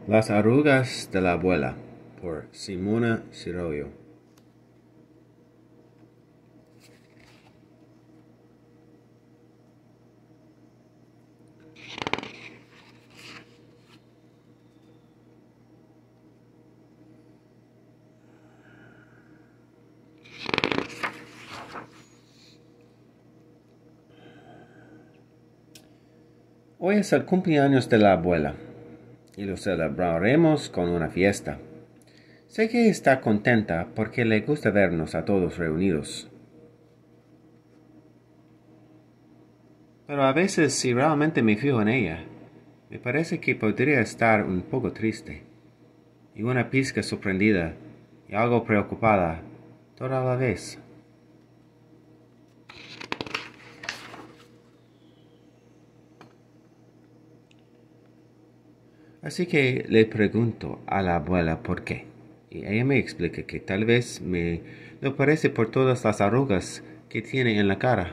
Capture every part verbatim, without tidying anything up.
Las arrugas de la abuela, por Simona Ciroyo. Hoy es el cumpleaños de la abuela y lo celebraremos con una fiesta. Sé que está contenta porque le gusta vernos a todos reunidos. Pero a veces, si realmente me fijo en ella, me parece que podría estar un poco triste y una pizca sorprendida y algo preocupada toda la vez. Así que le pregunto a la abuela por qué, y ella me explica que tal vez me lo parece por todas las arrugas que tiene en la cara.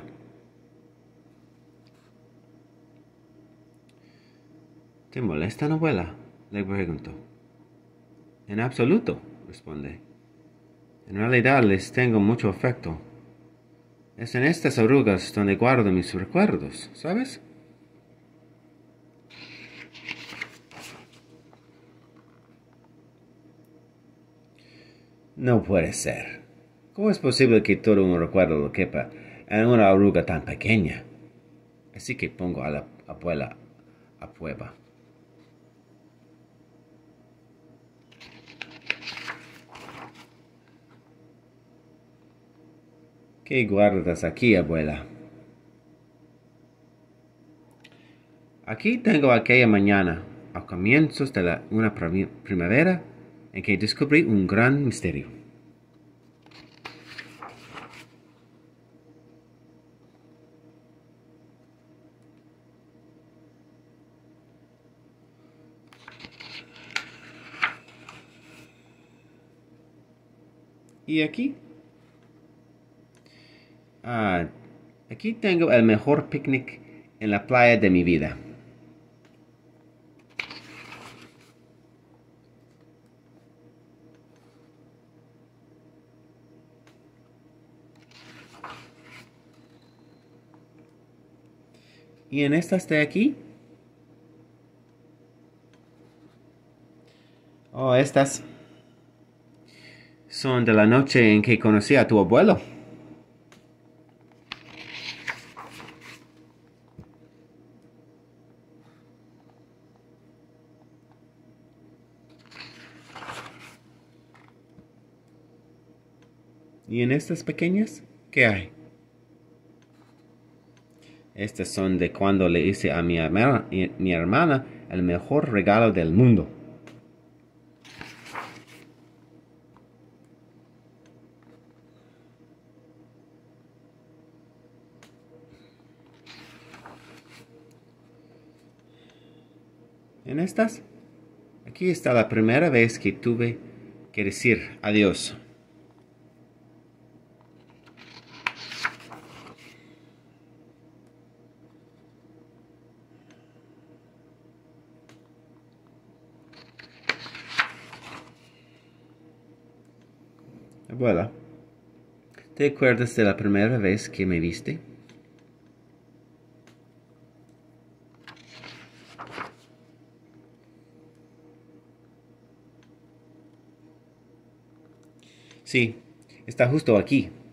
¿Te molestan, abuela?, le pregunto. En absoluto, responde. En realidad les tengo mucho afecto. Es en estas arrugas donde guardo mis recuerdos, ¿sabes? No puede ser. ¿Cómo es posible que todo un recuerdo lo quepa en una arruga tan pequeña? Así que pongo a la abuela a prueba. ¿Qué guardas aquí, abuela? Aquí tengo aquella mañana, a comienzos de la, una primavera, en que descubrí un gran misterio. ¿Y aquí? Ah, aquí tengo el mejor picnic en la playa de mi vida. ¿Y en estas de aquí? Oh, estas son de la noche en que conocí a tu abuelo. ¿Y en estas pequeñas? ¿Qué hay? Estas son de cuando le hice a mi hermana, mi hermana el mejor regalo del mundo. ¿En estas? Aquí está la primera vez que tuve que decir adiós. Abuela, ¿te acuerdas de la primera vez que me viste? Sí, está justo aquí.